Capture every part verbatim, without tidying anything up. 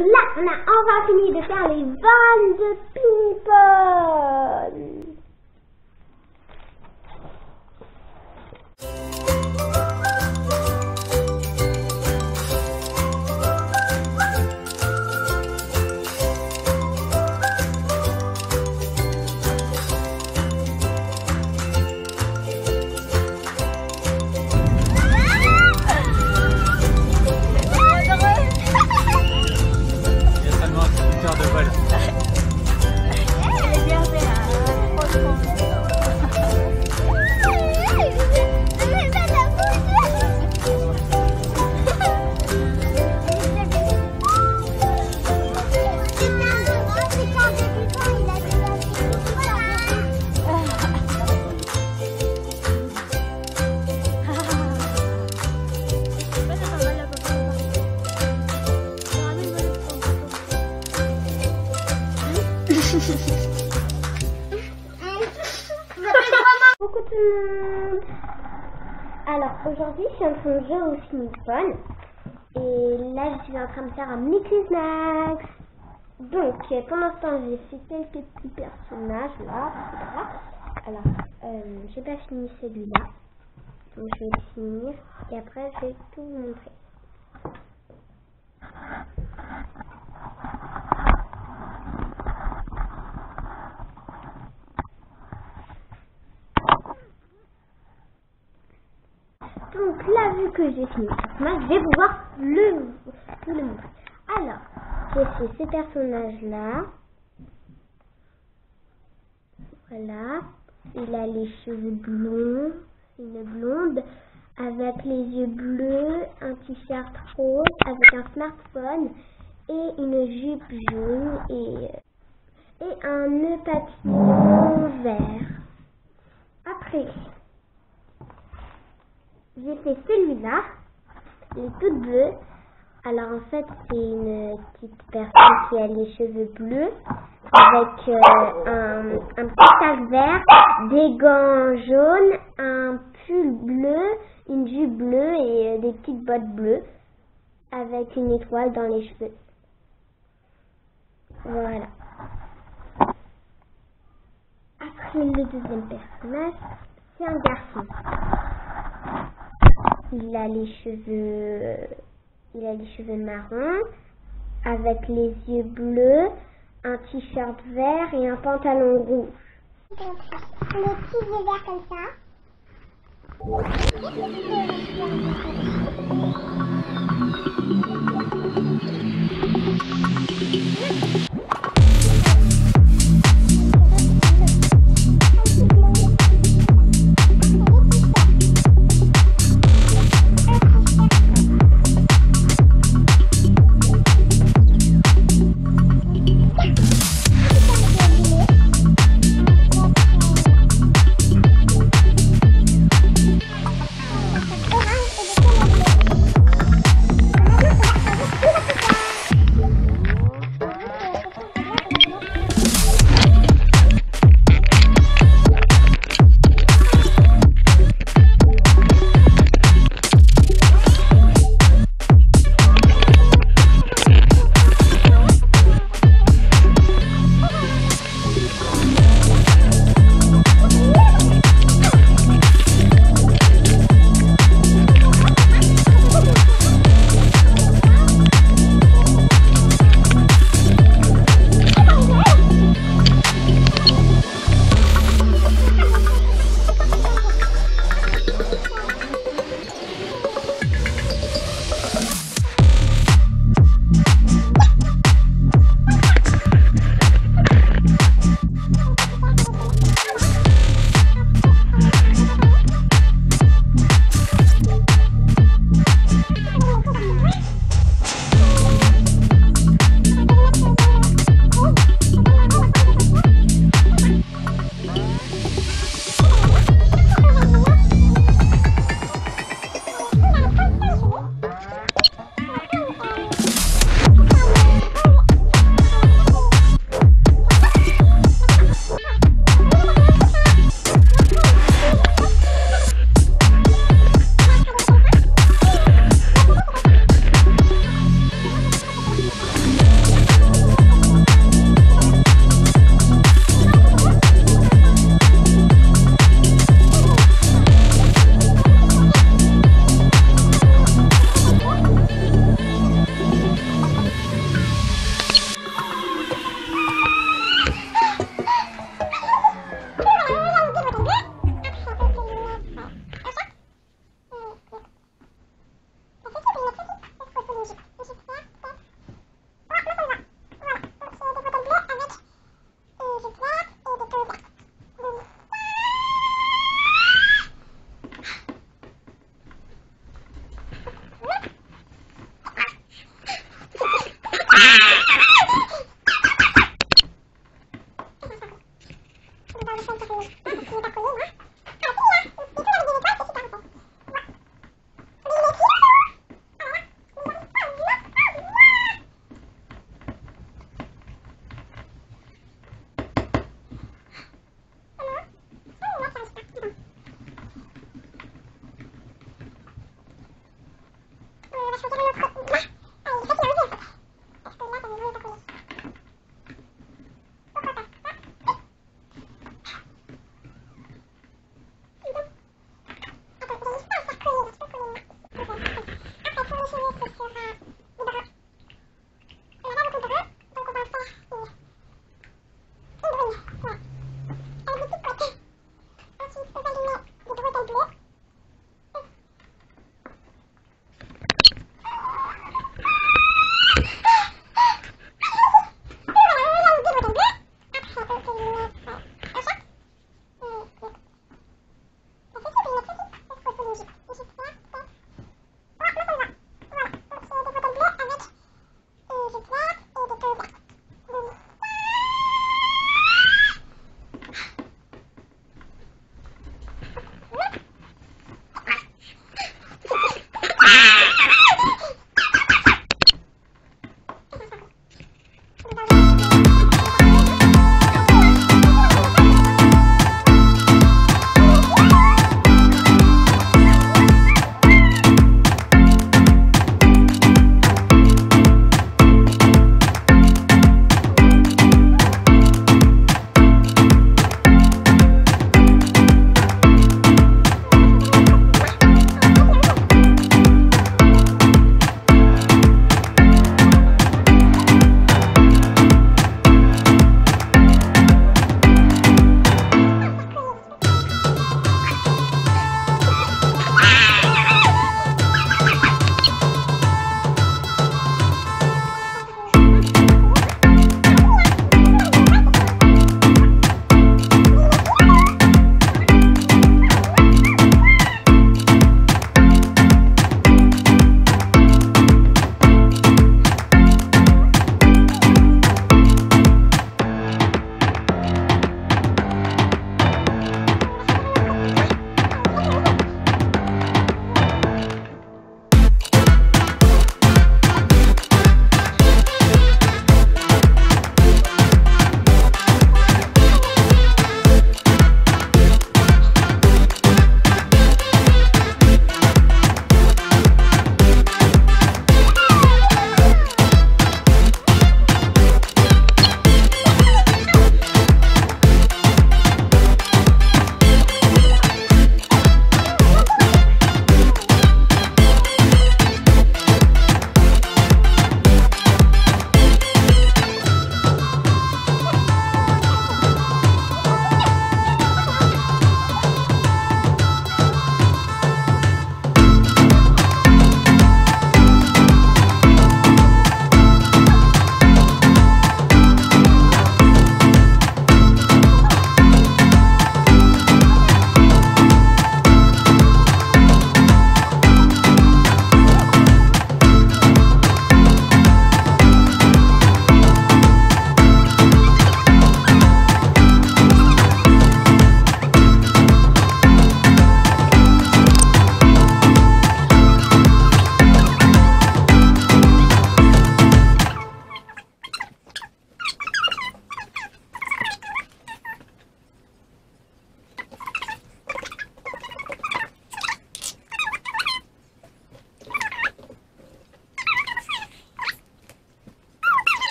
là, on a enfin fini de faire les vannes de ping-pong. Coucou tout le monde. Alors aujourd'hui je suis en train de jouer au Sniffon et là je suis en train de faire un Mickey Snacks. Donc pour l'instant j'ai fait quelques petits personnages là, là. Alors euh, j'ai pas fini celui-là, donc je vais le finir et après je vais tout vous montrer. Donc là, vu que j'ai fini le personnage, je vais pouvoir le, vous le montrer. Alors, j'ai fait ces personnages-là. Voilà. Il a les cheveux blonds, une blonde, avec les yeux bleus, un t-shirt rose, avec un smartphone et une jupe jaune et, et un nœud papillon vert. Après, j'ai fait celui-là, il est tout bleu. Alors en fait c'est une petite personne qui a les cheveux bleus avec euh, un, un petit sac vert, des gants jaunes, un pull bleu, une jupe bleue et euh, des petites bottes bleues avec une étoile dans les cheveux. Voilà. Après le deuxième personnage, c'est un garçon. Il a les cheveux, il a les cheveux marrons, avec les yeux bleus, un t-shirt vert et un pantalon rouge. Donc, le petit yeux vert comme ça.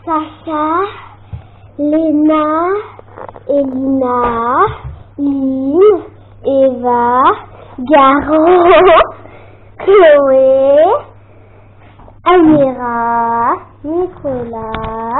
Sacha, Léna, Elina, Lynn, Eva, Garo, Chloé, Amira, Nicolas,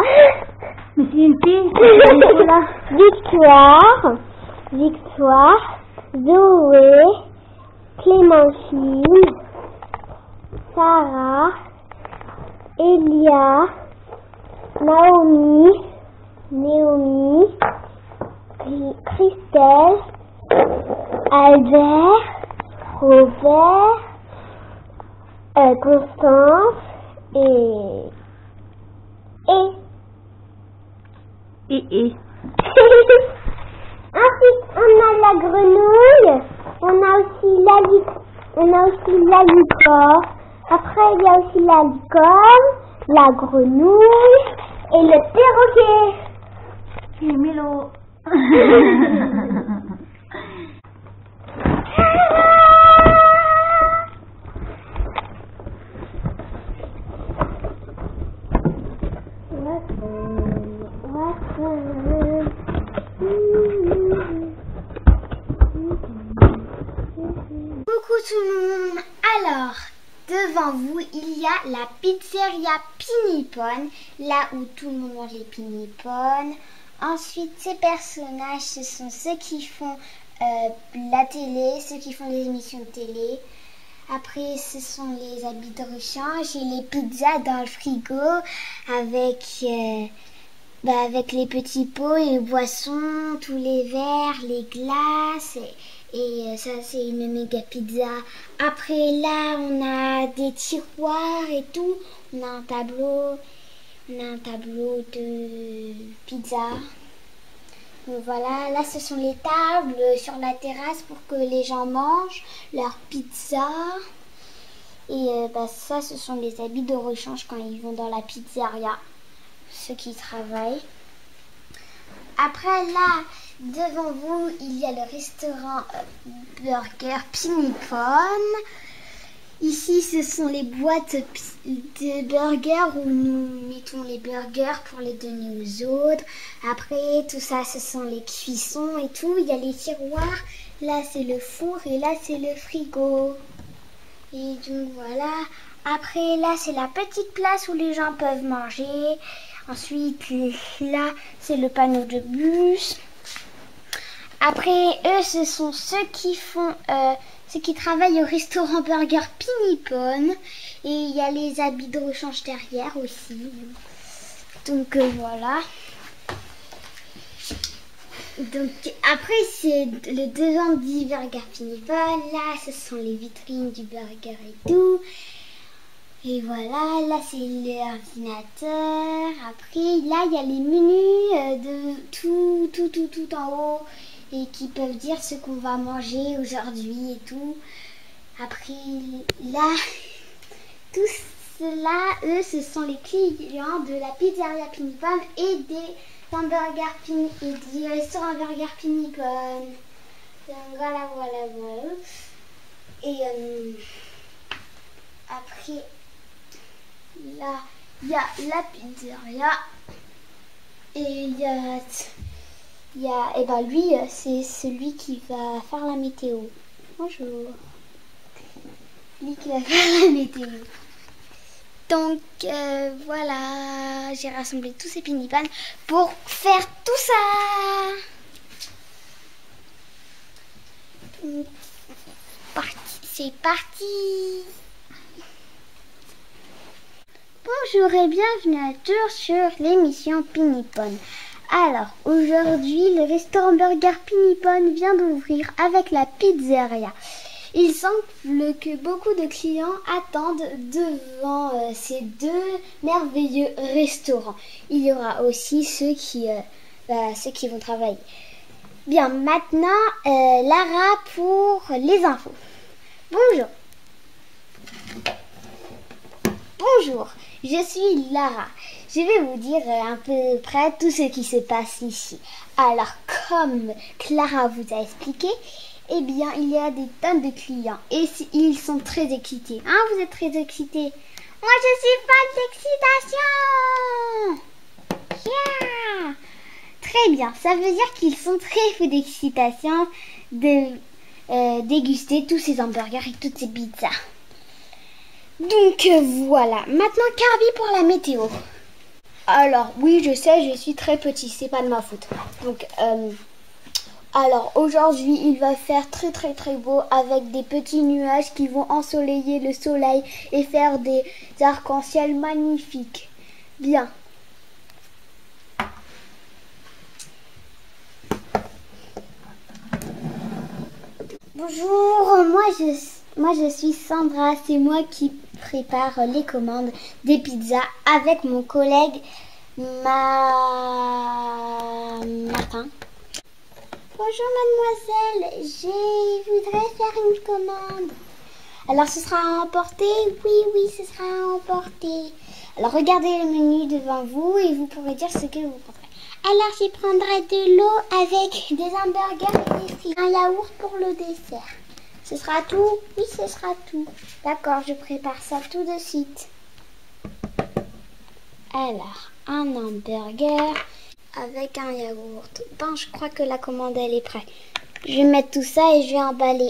Nicolas, Victoire, Victoire, Zoé, Clémentine, Sarah, Elia, Naomi, Naomi, Christelle, Albert, Robert, euh, Constance et et et et. Ensuite, on a la grenouille, on a aussi la lic- on a aussi la licorne. Après, il y a aussi la licorne, la grenouille et le perroquet. Et Mélo. Coucou tout le monde. Alors, devant vous, il y a la pizzeria Pinipone, là où tout le monde mange les Pinipone. Ensuite, ces personnages, ce sont ceux qui font euh, la télé, ceux qui font les émissions de télé. Après, ce sont les habits de rechange et les pizzas dans le frigo avec, euh, bah, avec les petits pots et les boissons, tous les verres, les glaces. Et, et euh, ça, c'est une méga pizza. Après, là, on a des tiroirs et tout. On a un tableau. On a un tableau de pizza. Donc voilà, là ce sont les tables sur la terrasse pour que les gens mangent leur pizza. Et euh, bah, ça, ce sont les habits de rechange quand ils vont dans la pizzeria, ceux qui travaillent. Après là, devant vous, il y a le restaurant euh, Burger Pinipone. Ici, ce sont les boîtes de burgers où nous mettons les burgers pour les donner aux autres. Après, tout ça, ce sont les cuissons et tout. Il y a les tiroirs. Là, c'est le four et là, c'est le frigo. Et donc, voilà. Après, là, c'est la petite place où les gens peuvent manger. Ensuite, là, c'est le panneau de bus. Après, eux, ce sont ceux qui font... Euh, ceux qui travaillent au restaurant Burger Pinipone. Et il y a les habits de rechange derrière aussi. Donc euh, voilà. Donc après c'est le devant du Burger Pinipone. Là ce sont les vitrines du burger et tout. Et voilà, là c'est l'ordinateur. Après là il y a les menus de tout, tout, tout, tout en haut. Et qui peuvent dire ce qu'on va manger aujourd'hui et tout. Après, là, tout cela, eux, ce sont les clients de la pizzeria Pinipone et des hamburgers Pini et du restaurant Burger Pinipone. Donc voilà, voilà, voilà. Et euh, après, là, il y a la pizzeria et il y a... Il y a, et ben lui, c'est celui qui va faire la météo. Bonjour. Lui qui va faire la météo. Donc euh, voilà, j'ai rassemblé tous ces Pinipones pour faire tout ça. Donc, c'est parti. Bonjour et bienvenue à tour sur l'émission Pinipone. Alors, aujourd'hui, le restaurant Burger Pinipone vient d'ouvrir avec la pizzeria. Il semble que beaucoup de clients attendent devant euh, ces deux merveilleux restaurants. Il y aura aussi ceux qui, euh, bah, ceux qui vont travailler. Bien, maintenant, euh, Lara pour les infos. Bonjour. Bonjour, je suis Lara. Je vais vous dire à peu près tout ce qui se passe ici. Alors, comme Clara vous a expliqué, eh bien, il y a des tonnes de clients et ils sont très excités. Hein, vous êtes très excités? Moi, je suis fan d'excitation. Très bien, ça veut dire qu'ils sont très fous d'excitation de euh, déguster tous ces hamburgers et toutes ces pizzas. Donc euh, voilà, maintenant Kirby pour la météo. Alors oui, je sais, je suis très petit, c'est pas de ma faute. Donc euh, alors aujourd'hui il va faire très très très beau avec des petits nuages qui vont ensoleiller le soleil et faire des arcs-en-ciel magnifiques. Bien. Bonjour, moi je, moi je suis Sandra, c'est moi qui prépare les commandes des pizzas avec mon collègue Ma... Martin. Bonjour mademoiselle, je voudrais faire une commande. Alors ce sera à emporter? Oui, oui, ce sera à emporter. Alors regardez le menu devant vous et vous pourrez dire ce que vous prendrez. Alors je prendrai de l'eau avec des hamburgers et des frites. Un yaourt pour le dessert. Ce sera tout? Oui, ce sera tout. D'accord, je prépare ça tout de suite. Alors, un hamburger avec un yaourt. Bon, je crois que la commande elle est prête. Je vais mettre tout ça et je vais emballer.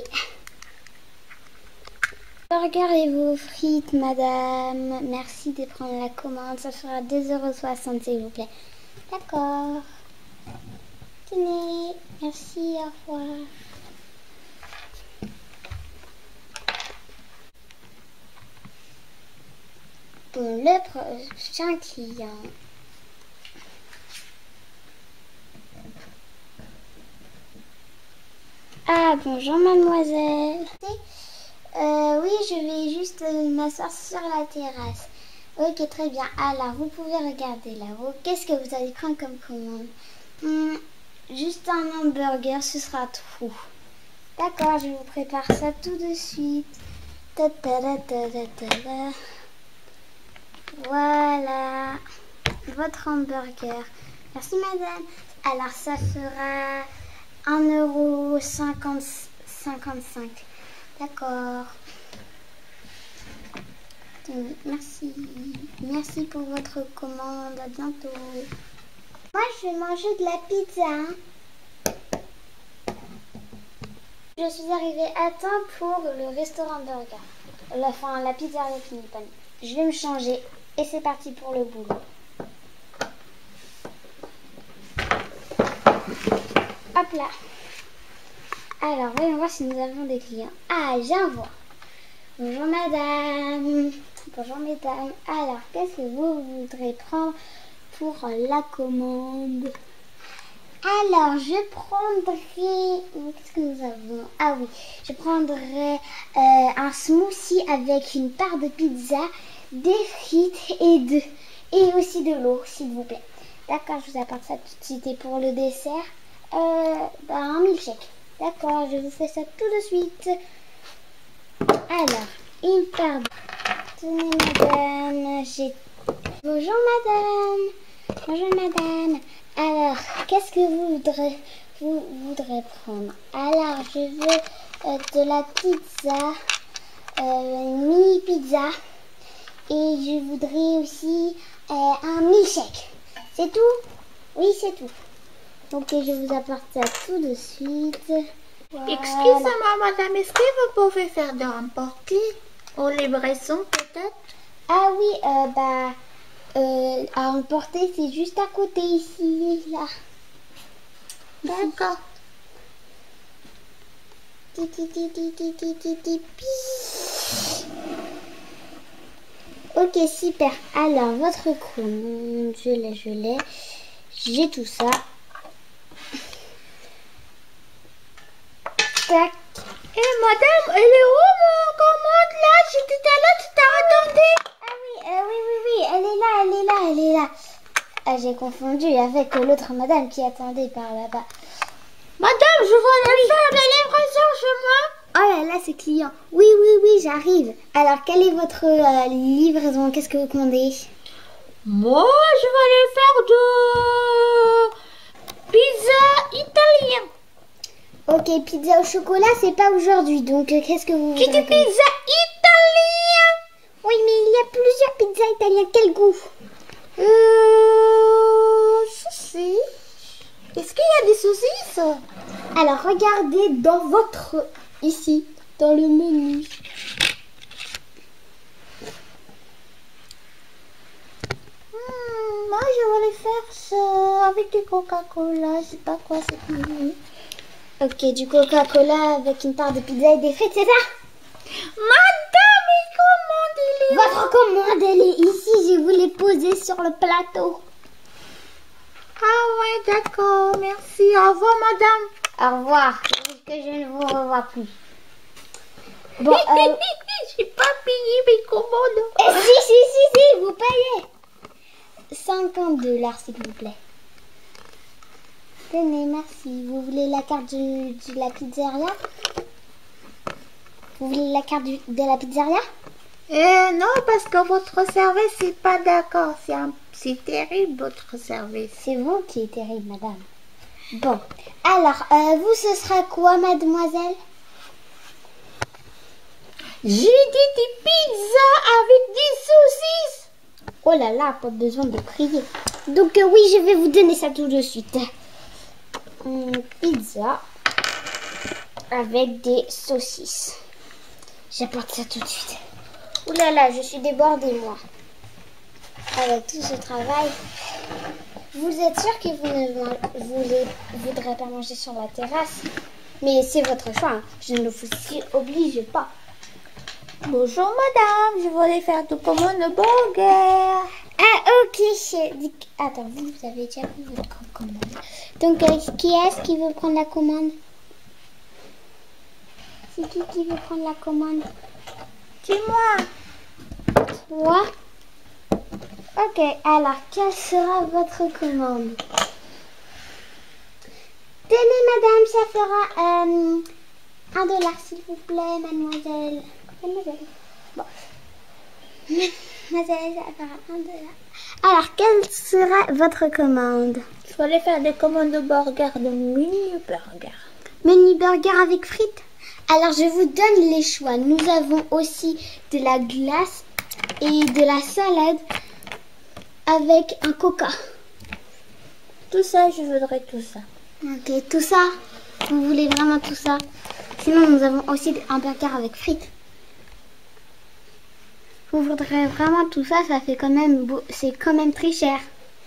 Burger et vos frites, madame. Merci de prendre la commande. Ça fera deux euros soixante, s'il vous plaît. D'accord. Tenez. Merci, au revoir. Bon, le prochain client. Ah, bonjour, mademoiselle. Euh, oui, je vais juste euh, m'asseoir sur la terrasse. Ok, très bien. Alors, vous pouvez regarder là-haut. Qu'est-ce que vous allez prendre comme commande? Hum, Juste un hamburger, ce sera tout. D'accord, je vous prépare ça tout de suite. Ta -ta -ta -ta -ta -ta -ta. Voilà, votre hamburger. Merci madame. Alors, ça fera un euro cinquante-cinq. D'accord. Merci. Merci pour votre commande. À bientôt. Moi, je vais manger de la pizza. Je suis arrivée à temps pour le restaurant burger. La, enfin, la pizza avec une panne. Je vais me changer et c'est parti pour le boulot. Hop là. Alors, voyons voir si nous avons des clients. Ah, j'en vois. Bonjour madame. Bonjour mesdames. Alors, qu'est-ce que vous voudrez prendre pour la commande? Alors, je prendrai... Qu'est-ce que nous avons? Ah oui, je prendrai euh, un smoothie avec une part de pizza, des frites et, de... et aussi de l'eau, s'il vous plaît. D'accord, je vous apporte ça tout de suite. Et pour le dessert, euh, bah, un milkshake. D'accord, je vous fais ça tout de suite. Alors, une part de... Tenez madame, j'ai... Bonjour madame. Bonjour madame. Alors, qu'est-ce que vous voudrez, vous voudrez prendre? Alors, je veux euh, de la pizza, euh, une mini pizza. Et je voudrais aussi euh, un milkshake. C'est tout? Oui, c'est tout. Donc, je vous apporte ça tout de suite. Voilà. Excusez-moi, madame, est-ce que vous pouvez faire de remporter aux livraisons, peut-être? Ah oui, euh, bah, euh, à emporter, c'est juste à côté ici, là. D'accord. Ti, ti, ti, ti, ti, ti, ti, ti, pi. Ok, super. Alors, votre commande, je l'ai, je l'ai. J'ai tout ça. Tac. Eh, madame, elle est où mon commande là? J'étais tout à l'heure, tu t'as attendu? Ah oui, euh, oui, oui, oui, elle est là, elle est là, elle est là. Ah, j'ai confondu avec l'autre madame qui attendait par là-bas. Madame, je voulais faire la livraison chez moi. Oh là là, c'est client. Oui, oui, oui, j'arrive. Alors, quelle est votre euh, livraison? Qu'est-ce que vous commandez? Moi, je voulais faire de pizza italien. Ok, pizza au chocolat, c'est pas aujourd'hui. Donc, euh, qu'est-ce que vous Qui dit voudrez commander? pizza italien? Oui, mais il y a plusieurs pizzas italiennes. Quel goût? Euh, ceci. force. Alors, regardez dans votre... Ici, dans le menu. Hmm, moi, je voulais faire ça avec du Coca-Cola. Je sais pas quoi c'est menu. Ok, du Coca-Cola avec une part de pizza et des frites, c'est ça? Madame, et commande il est Votre commande, elle est ici. Je vous l'ai posée sur le plateau. Ah ouais, d'accord, merci. Au revoir, madame. Au revoir. Que je ne vous revois plus. Bon, euh... j'ai pas payé mes commandes. Eh, si, si, si, si, vous payez. cinquante dollars, s'il vous plaît. Tenez, merci. Vous voulez la carte de, de la pizzeria? Vous voulez la carte du- de la pizzeria? Eh non, parce que votre service, c'est pas d'accord. C'est un... c'est terrible, votre service. C'est vous qui êtes terrible, madame. Bon, alors, euh, vous, ce sera quoi, mademoiselle? J'ai dit des pizzas avec des saucisses. Oh là là, pas besoin de crier. Donc, euh, oui, je vais vous donner ça tout de suite. Hum, pizza avec des saucisses. J'apporte ça tout de suite. Ouh là là, je suis débordée, moi. Avec tout ce travail. Vous êtes sûr que vous ne voulez, voudrez pas manger sur la terrasse? Mais c'est votre choix. Hein. Je ne vous y oblige pas. Bonjour, madame. Je voulais faire de commandes burger. Ah, ok. Attends, vous, vous avez déjà pris votre commande. Donc, euh, qui est-ce qui veut prendre la commande? C'est qui qui veut prendre la commande? C'est moi. Toi? Ok, alors, quelle sera votre commande? Tenez, madame, ça fera euh, un dollar, s'il vous plaît, mademoiselle. Mademoiselle. Bon. Mademoiselle, ça fera un dollar. Alors, quelle sera votre commande? Je voulais faire des commandes de burger, de mini burger. Mini burger avec frites? Alors, je vous donne les choix. Nous avons aussi de la glace et de la salade avec un coca. Tout ça, je voudrais tout ça. Ok, tout ça? Vous voulez vraiment tout ça? Sinon, nous avons aussi un burger avec frites. Vous voudrez vraiment tout ça? Ça fait quand même beau... C'est quand même très cher.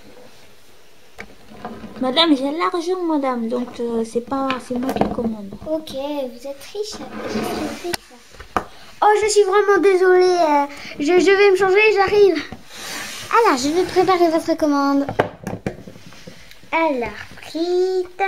Madame, j'ai l'argent, madame, donc euh, c'est pas, c'est moi qui commande. Ok, vous êtes riche. Je suis riche. Oh, je suis vraiment désolée. euh, Je, je vais me changer, j'arrive. Alors, je vais préparer votre commande. Alors, frites,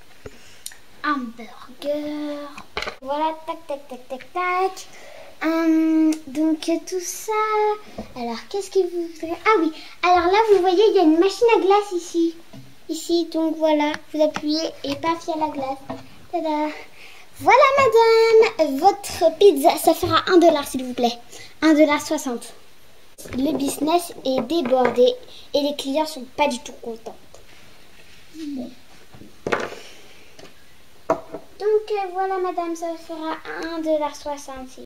hamburger. Voilà, tac, tac, tac, tac, tac. Hum, donc, tout ça. Alors, qu'est-ce que vous voudrez? Ah oui, alors là, vous voyez, il y a une machine à glace ici. Ici, donc voilà, vous appuyez et paf, il y a la glace. Tada! Voilà, madame, votre pizza, ça fera un dollar, s'il vous plaît. un dollar soixante. Le business est débordé et les clients sont pas du tout contents. Bon. Donc, euh, voilà, madame, ça fera un dollar soixante.